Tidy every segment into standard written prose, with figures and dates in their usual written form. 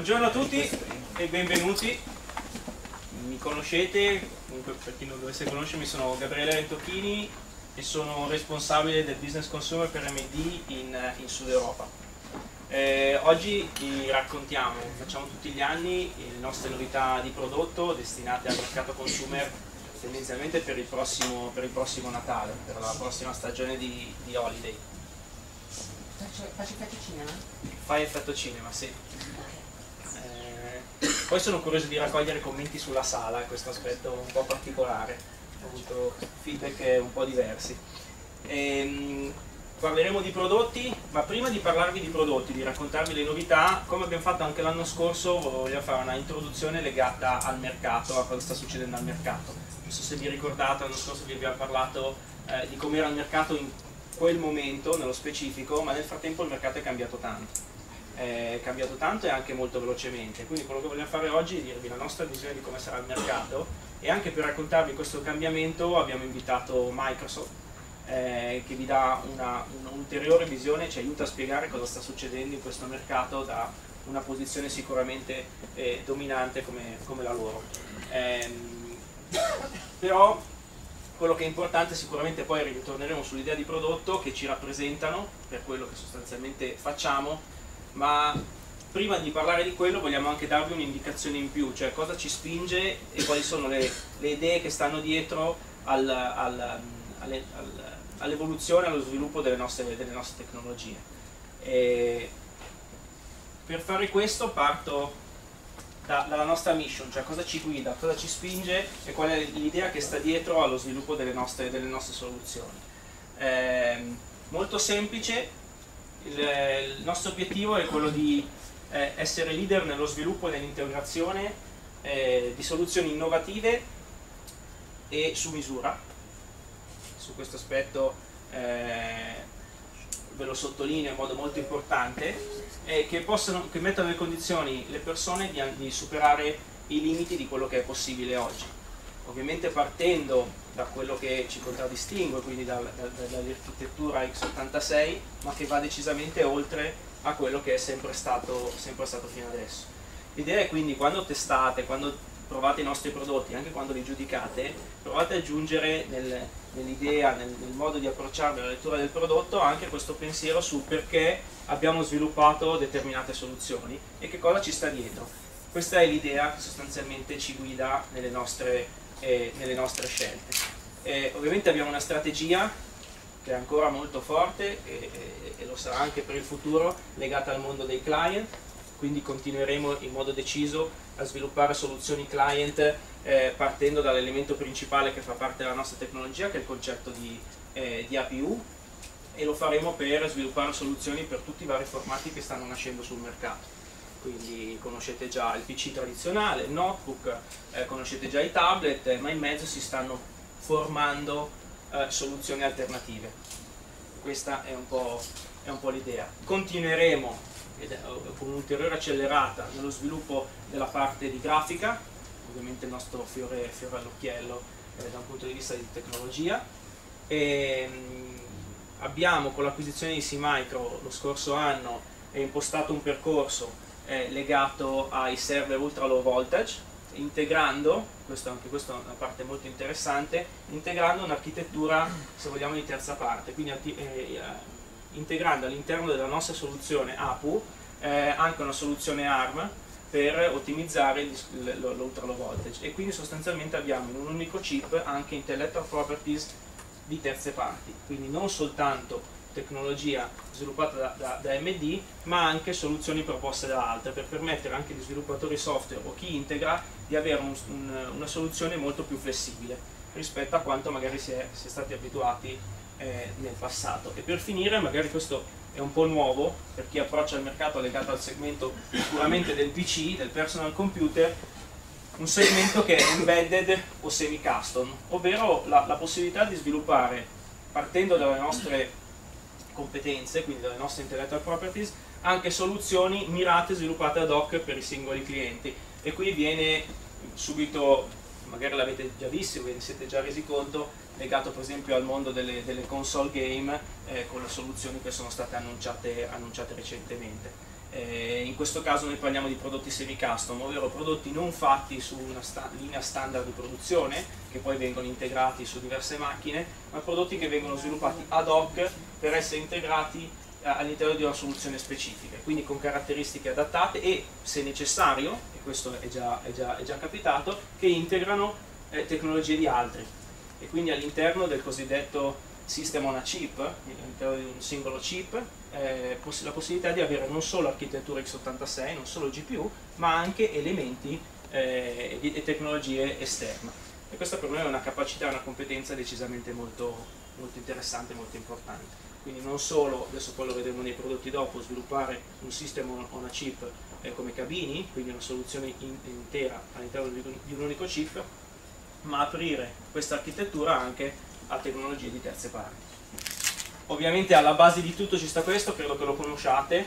Buongiorno a tutti e benvenuti. Mi conoscete, comunque per chi non dovesse conoscermi sono Gabriele Rentocchini e sono responsabile del business consumer per MD in Sud Europa. Oggi vi raccontiamo, facciamo tutti gli anni, le nostre novità di prodotto destinate al mercato consumer tendenzialmente per il prossimo Natale, per la prossima stagione di holiday. Faccio effetto cinema? Fai effetto cinema, sì. Poi sono curioso di raccogliere commenti sulla sala, questo aspetto un po' particolare, ho avuto feedback un po' diversi. Parleremo di prodotti, ma prima di parlarvi di prodotti, di raccontarvi le novità, come abbiamo fatto anche l'anno scorso, voglio fare una introduzione legata al mercato, a cosa sta succedendo al mercato. Non so se vi ricordate, l'anno scorso vi abbiamo parlato di come era il mercato in quel momento, nello specifico, ma nel frattempo il mercato è cambiato tanto. È cambiato tanto e anche molto velocemente, quindi quello che vogliamo fare oggi è dirvi la nostra visione di come sarà il mercato, e anche per raccontarvi questo cambiamento abbiamo invitato Microsoft, che vi dà un'ulteriore visione, ci aiuta a spiegare cosa sta succedendo in questo mercato da una posizione sicuramente dominante come la loro. Però quello che è importante sicuramente, poi ritorneremo sull'idea di prodotto che ci rappresentano per quello che sostanzialmente facciamo, ma prima di parlare di quello vogliamo anche darvi un'indicazione in più, cioè cosa ci spinge e quali sono le idee che stanno dietro all'evoluzione, allo sviluppo delle nostre tecnologie. Per fare questo parto dalla nostra mission, cioè cosa ci guida, cosa ci spinge e qual è l'idea che sta dietro allo sviluppo delle nostre soluzioni. Molto semplice. Il nostro obiettivo è quello di essere leader nello sviluppo e nell'integrazione di soluzioni innovative e su misura. Su questo aspetto ve lo sottolineo in modo molto importante, che mettano nelle condizioni le persone di superare i limiti di quello che è possibile oggi. Ovviamente partendo da quello che ci contraddistingue, quindi dall'architettura x86, ma che va decisamente oltre a quello che è sempre stato fino adesso. L'idea è quindi, quando testate, quando provate i nostri prodotti, anche quando li giudicate, provate ad aggiungere nell'idea, nel modo di approcciarvi alla lettura del prodotto, anche questo pensiero su perché abbiamo sviluppato determinate soluzioni e che cosa ci sta dietro. Questa è l'idea che sostanzialmente ci guida nelle nostre scelte. Ovviamente abbiamo una strategia che è ancora molto forte e lo sarà anche per il futuro, legata al mondo dei client, quindi continueremo in modo deciso a sviluppare soluzioni client partendo dall'elemento principale che fa parte della nostra tecnologia, che è il concetto di APU, e lo faremo per sviluppare soluzioni per tutti i vari formati che stanno nascendo sul mercato. Quindi conoscete già il PC tradizionale, il notebook, conoscete già i tablet, ma in mezzo si stanno formando soluzioni alternative. Questa è un po' l'idea. Continueremo con un'ulteriore accelerata nello sviluppo della parte di grafica, ovviamente il nostro fiore all'occhiello da un punto di vista di tecnologia. Abbiamo, con l'acquisizione di SeaMicro lo scorso anno, impostato un percorso legato ai server ultra low voltage, integrando, anche questa è una parte molto interessante, integrando un'architettura, se vogliamo, di terza parte, quindi integrando all'interno della nostra soluzione APU anche una soluzione ARM per ottimizzare l'ultra low voltage, e quindi sostanzialmente abbiamo in un unico chip anche intellectual properties di terze parti, quindi non soltanto tecnologia sviluppata da AMD, ma anche soluzioni proposte da altre, per permettere anche agli sviluppatori software o chi integra di avere una soluzione molto più flessibile rispetto a quanto magari si è stati abituati nel passato. E per finire, magari questo è un po' nuovo per chi approccia il mercato legato al segmento puramente del PC, del personal computer, un segmento che è embedded o semi-custom, ovvero la possibilità di sviluppare, partendo dalle nostre competenze, quindi dalle nostre intellectual properties, anche soluzioni mirate, sviluppate ad hoc per i singoli clienti. E qui viene subito, magari l'avete già visto, ve ne siete già resi conto, legato per esempio al mondo delle console game, con le soluzioni che sono state annunciate recentemente. In questo caso noi parliamo di prodotti semi-custom, ovvero prodotti non fatti su una linea standard di produzione, che poi vengono integrati su diverse macchine, ma prodotti che vengono sviluppati ad hoc per essere integrati all'interno di una soluzione specifica, quindi con caratteristiche adattate e, se necessario, e questo è già capitato, che integrano tecnologie di altri, e quindi all'interno del cosiddetto System on a Chip, all'interno di un singolo chip, la possibilità di avere non solo architettura x86, non solo GPU, ma anche elementi e tecnologie esterne. E questa per noi è una capacità e una competenza decisamente molto interessante, molto importante. Quindi non solo, adesso poi lo vedremo nei prodotti dopo, sviluppare un System on a Chip come cabini, quindi una soluzione intera all'interno di un unico chip, ma aprire questa architettura anche a tecnologie di terze parti. Ovviamente alla base di tutto ci sta questo, credo che lo conosciate,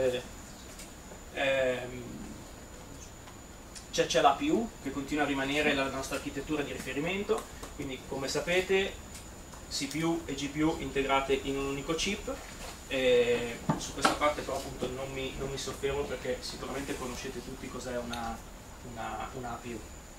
c'è l'APU che continua a rimanere la nostra architettura di riferimento, quindi come sapete CPU e GPU integrate in un unico chip. Su questa parte però appunto non mi soffermo, perché sicuramente conoscete tutti cos'è una APU.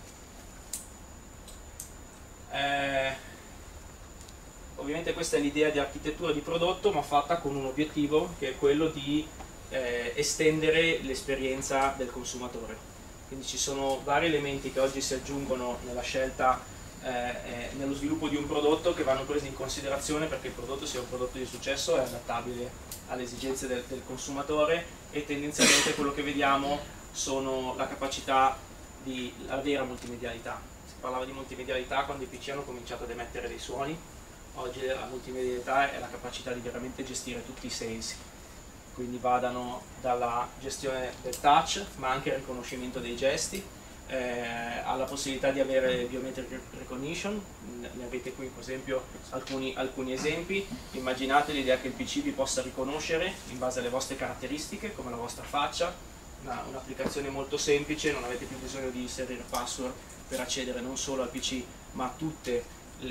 Ovviamente questa è l'idea di architettura di prodotto, ma fatta con un obiettivo che è quello di estendere l'esperienza del consumatore. Quindi ci sono vari elementi che oggi si aggiungono nella scelta, nello sviluppo di un prodotto, che vanno presi in considerazione perché il prodotto sia un prodotto di successo, è adattabile alle esigenze del consumatore, e tendenzialmente quello che vediamo sono la capacità di la vera multimedialità. Si parlava di multimedialità quando i PC hanno cominciato ad emettere dei suoni. Oggi la multimedialità è la capacità di veramente gestire tutti i sensi, quindi vadano dalla gestione del touch, ma anche il riconoscimento dei gesti, alla possibilità di avere biometric recognition. Ne avete qui per esempio alcuni esempi. Immaginate l'idea che il PC vi possa riconoscere in base alle vostre caratteristiche, come la vostra faccia, un'applicazione molto semplice, non avete più bisogno di inserire password per accedere non solo al PC, ma a tutti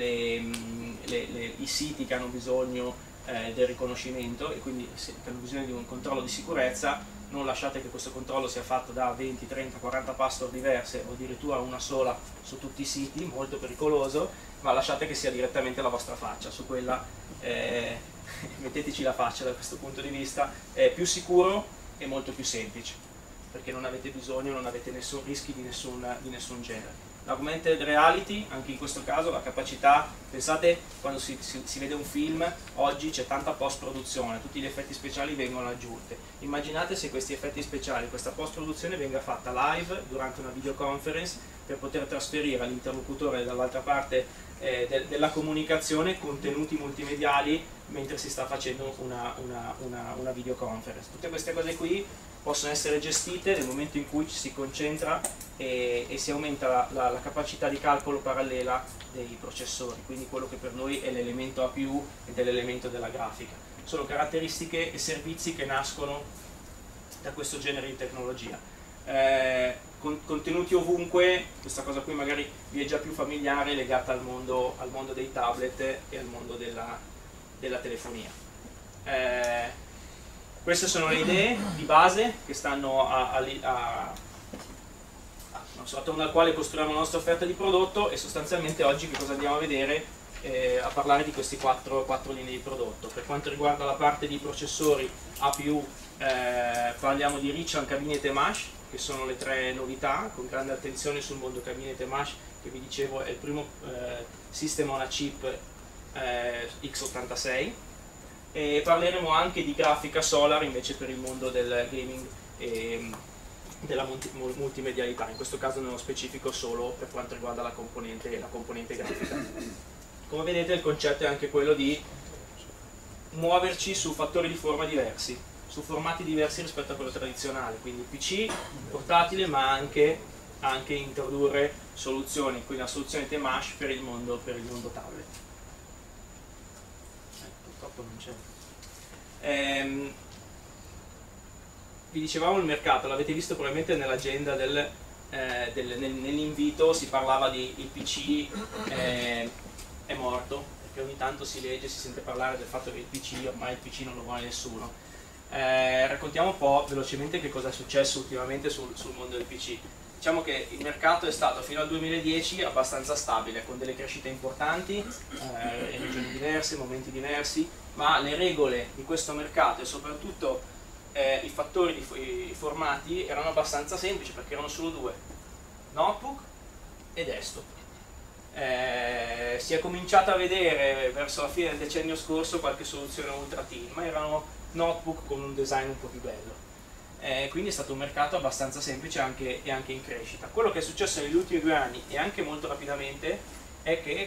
i siti che hanno bisogno del riconoscimento, e quindi che hanno bisogno di un controllo di sicurezza. Non lasciate che questo controllo sia fatto da 20, 30, 40 password diverse, o addirittura una sola su tutti i siti, molto pericoloso, ma lasciate che sia direttamente la vostra faccia. Su quella metteteci la faccia. Da questo punto di vista è più sicuro e molto più semplice, perché non avete bisogno, non avete rischi di nessun genere. L'augmented reality, anche in questo caso, la capacità, pensate quando si vede un film, oggi c'è tanta post-produzione, tutti gli effetti speciali vengono aggiunti. Immaginate se questi effetti speciali, questa post-produzione venga fatta live durante una videoconference, per poter trasferire all'interlocutore dall'altra parte della comunicazione contenuti multimediali mentre si sta facendo una videoconference. Tutte queste cose qui possono essere gestite nel momento in cui ci si concentra e si aumenta la capacità di calcolo parallela dei processori, quindi quello che per noi è l'elemento APU ed è l'elemento della grafica. Sono caratteristiche e servizi che nascono da questo genere di tecnologia. Contenuti ovunque, questa cosa qui magari vi è già più familiare, legata al mondo dei tablet e al mondo della telefonia. Queste sono le idee di base che stanno attorno al quale costruiamo la nostra offerta di prodotto, e sostanzialmente oggi che cosa andiamo a vedere? A parlare di questi quattro linee di prodotto. Per quanto riguarda la parte di processori APU, parliamo di Richland Cabinet Temash, che sono le tre novità, con grande attenzione sul mondo Cabinet Temash, che vi dicevo è il primo System on a Chip x86. E parleremo anche di grafica Solar invece per il mondo del gaming e della multimedialità, in questo caso nello specifico solo per quanto riguarda la componente grafica. Come vedete il concetto è anche quello di muoverci su fattori di forma diversi, su formati diversi rispetto a quello tradizionale, quindi PC, portatile, ma anche introdurre soluzioni, quindi la soluzione Temash per il mondo tablet. Purtroppo non c'è. Vi dicevamo il mercato, l'avete visto probabilmente nell'agenda nell'invito, si parlava di il PC è morto, perché ogni tanto si legge, si sente parlare del fatto che il PC, ormai il PC non lo vuole nessuno. raccontiamo un po' velocemente che cosa è successo ultimamente sul mondo del PC. Diciamo che il mercato è stato fino al 2010 abbastanza stabile, con delle crescite importanti, in regioni diverse, momenti diversi, ma le regole di questo mercato e soprattutto i fattori, i formati erano abbastanza semplici perché erano solo due: notebook e desktop. Si è cominciato a vedere verso la fine del decennio scorso qualche soluzione ultra thin, ma erano notebook con un design un po' più bello. Quindi è stato un mercato abbastanza semplice e anche in crescita. Quello che è successo negli ultimi 2 anni e anche molto rapidamente è che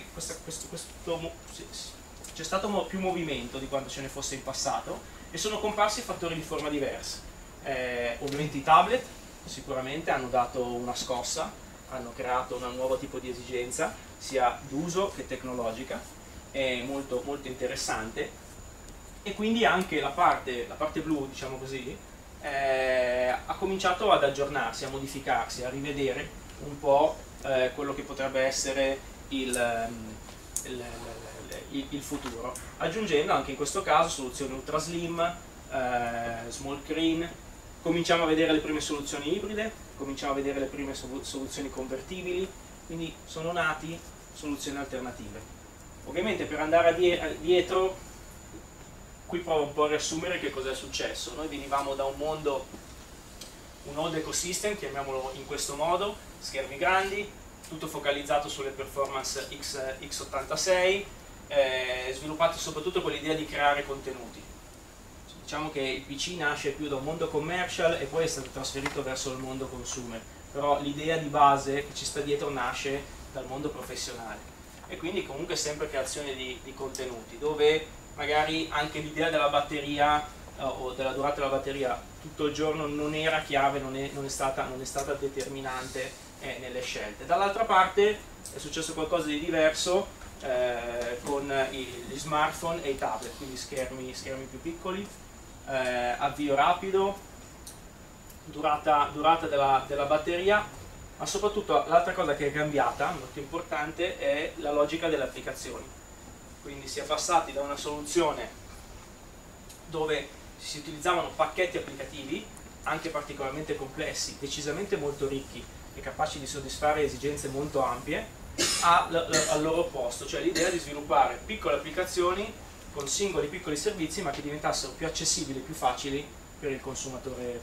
c'è stato più movimento di quanto ce ne fosse in passato e sono comparsi fattori di forma diversi. Ovviamente i tablet sicuramente hanno dato una scossa, hanno creato un nuovo tipo di esigenza sia d'uso che tecnologica, è molto, molto interessante, e quindi anche la parte blu, diciamo così, ha cominciato ad aggiornarsi, a modificarsi, a rivedere un po' quello che potrebbe essere il futuro, aggiungendo anche in questo caso soluzioni ultra slim, small screen. Cominciamo a vedere le prime soluzioni ibride, cominciamo a vedere le prime soluzioni convertibili, quindi sono nati soluzioni alternative. Ovviamente per andare dietro, qui provo un po' a riassumere che cosa è successo. Noi venivamo da un mondo, un old ecosystem, chiamiamolo in questo modo, schermi grandi, tutto focalizzato sulle performance x86, sviluppato soprattutto con l'idea di creare contenuti. Diciamo che il PC nasce più da un mondo commercial e poi è stato trasferito verso il mondo consumer, però l'idea di base che ci sta dietro nasce dal mondo professionale, e quindi comunque sempre creazione di contenuti, dove magari anche l'idea della batteria o della durata della batteria tutto il giorno non era chiave, non è stata determinante nelle scelte. Dall'altra parte è successo qualcosa di diverso con gli smartphone e i tablet, quindi schermi più piccoli, avvio rapido, durata della batteria, ma soprattutto l'altra cosa che è cambiata, molto importante, è la logica delle applicazioni. Quindi si è passati da una soluzione dove si utilizzavano pacchetti applicativi, anche particolarmente complessi, decisamente molto ricchi e capaci di soddisfare esigenze molto ampie, al loro opposto, cioè l'idea di sviluppare piccole applicazioni con singoli piccoli servizi, ma che diventassero più accessibili, più facili per il consumatore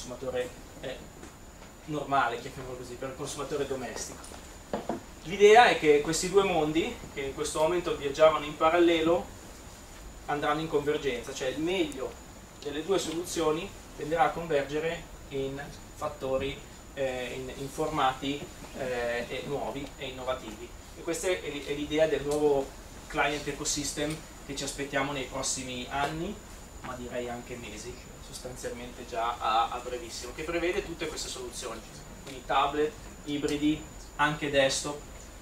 normale, chiamiamolo così, per il consumatore domestico. L'idea è che questi due mondi, che in questo momento viaggiavano in parallelo, andranno in convergenza, cioè il meglio delle due soluzioni tenderà a convergere in fattori, in formati nuovi e innovativi. E questa è l'idea del nuovo client ecosystem che ci aspettiamo nei prossimi anni, ma direi anche mesi, sostanzialmente già a brevissimo, che prevede tutte queste soluzioni, quindi tablet, ibridi, anche desktop,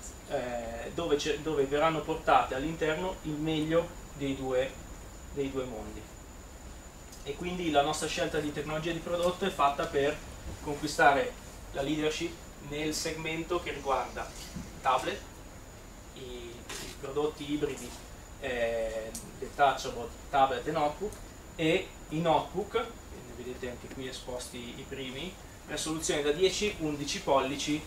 dove verranno portate all'interno il meglio dei due mondi. E quindi la nostra scelta di tecnologia di prodotto è fatta per conquistare la leadership nel segmento che riguarda tablet, i prodotti ibridi, detachable, tablet e notebook, e i notebook, ne vedete anche qui esposti i primi, le soluzioni da 10-11 pollici,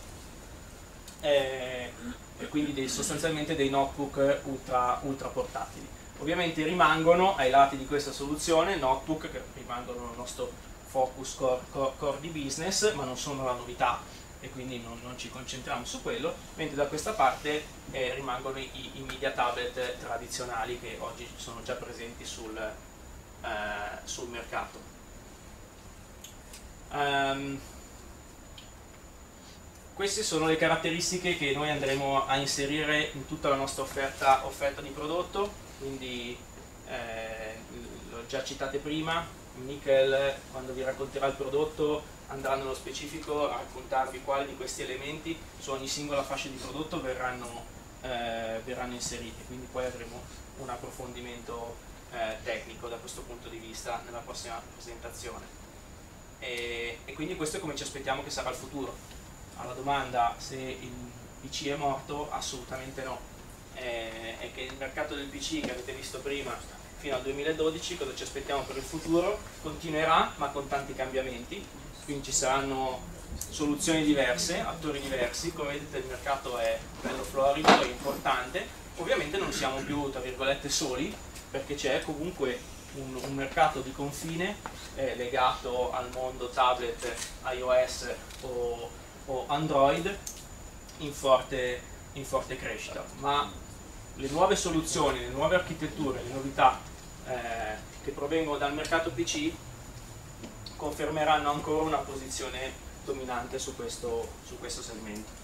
e quindi sostanzialmente dei notebook ultra portatili. Ovviamente rimangono ai lati di questa soluzione notebook che rimangono il nostro focus core di business, ma non sono la novità e quindi non ci concentriamo su quello, mentre da questa parte rimangono i media tablet tradizionali che oggi sono già presenti sul mercato. Queste sono le caratteristiche che noi andremo a inserire in tutta la nostra offerta di prodotto, quindi l'ho già citate prima. Michael, quando vi racconterà il prodotto, andrà nello specifico a raccontarvi quali di questi elementi su ogni singola fascia di prodotto verranno inseriti, quindi poi avremo un approfondimento tecnico da questo punto di vista nella prossima presentazione. E quindi questo è come ci aspettiamo che sarà il futuro. Alla domanda se il PC è morto, assolutamente no. È che il mercato del PC che avete visto prima fino al 2012, cosa ci aspettiamo per il futuro? Continuerà, ma con tanti cambiamenti, quindi ci saranno soluzioni diverse, attori diversi. Come vedete il mercato è bello florido, è importante. Ovviamente non siamo più, tra virgolette, soli, perché c'è comunque un mercato di confine legato al mondo tablet, iOS o Android in forte crescita, ma le nuove soluzioni, le nuove architetture, le novità che provengono dal mercato PC confermeranno ancora una posizione dominante su questo segmento.